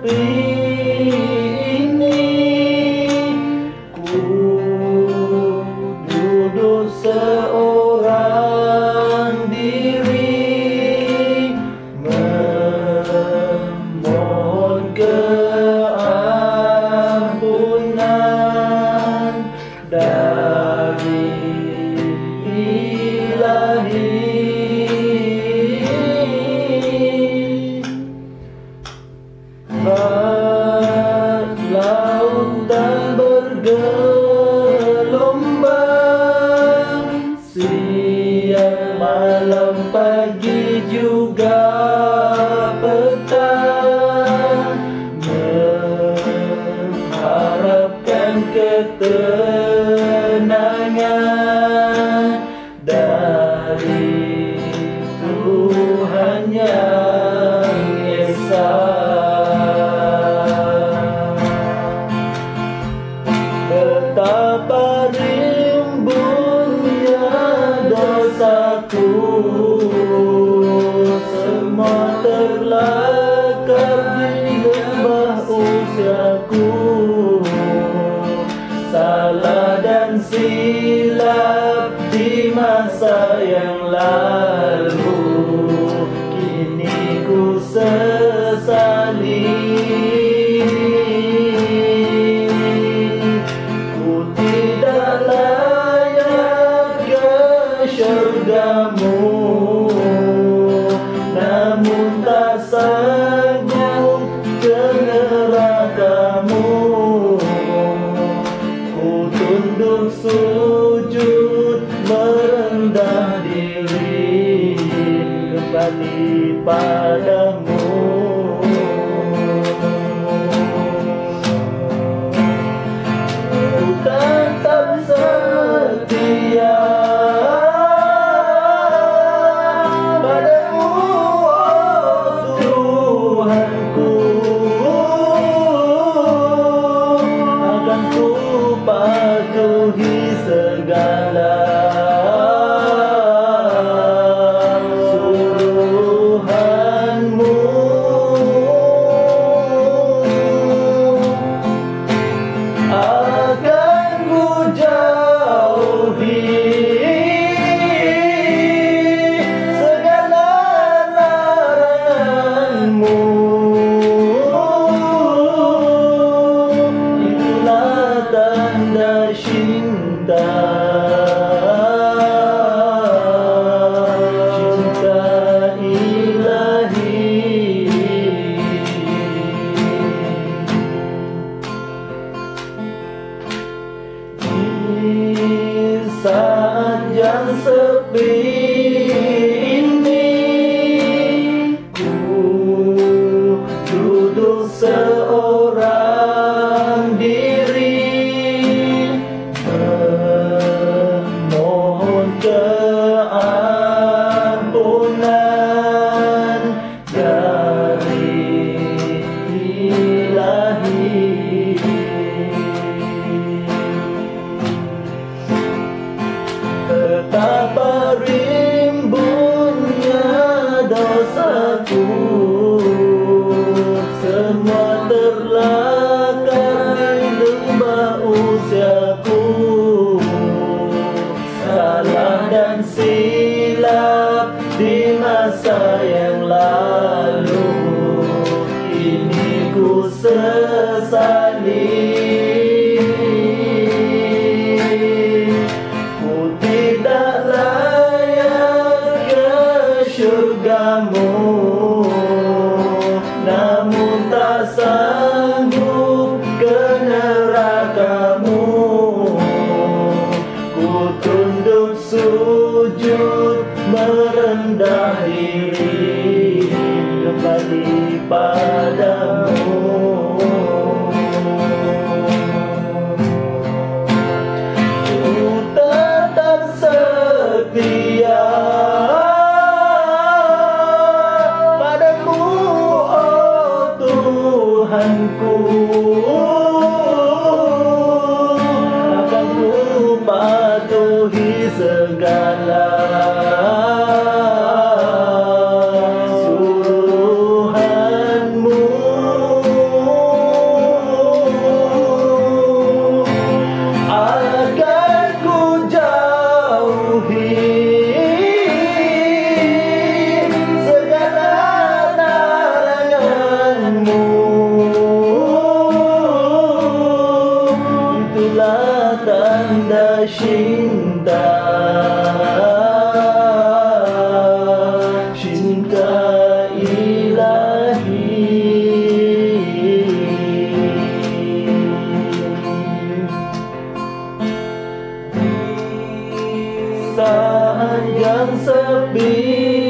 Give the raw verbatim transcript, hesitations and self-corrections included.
sepi ini, ku duduk seorang diri, memohon keampunan dari Ilahi. Lautan bergelombang, siang malam pagi juga petang, mengharapkan ketenangan dari Tuhan yang Esa. Betapa rimbunnya dosaku, semua terlakar di lembah usiaku. Salah dan silap di masa yang lalu, kini ku sesali. Syurgamu, namun tak sanggup ke nerakamu. Ku tunduk sujud merendah diri kembali padamu. Ku tetap setia patuhi segala suruhanmu. Akan ku jauhi segala laranganmu. Itulah tanda cinta, cinta Ilahi. Di saat yang sepi ini, ku duduk seorang diri, memohon keampunan dari Ilahi. Betapa rimbunnya dosaku, semua terlakar di lembah usiaku. Salah dan silap di masa yang lalu, kini ku sesali. Ku tidak layak ke syurgamu, namun tak sanggup ke nerakamu. Ku tunduk sujud merendah diri kembali padamu. Ku tetap setia padamu, oh Tuhanku. Akan ku patuhi segala suruhanmu. cinta, cinta ilahi. Saat yang sepi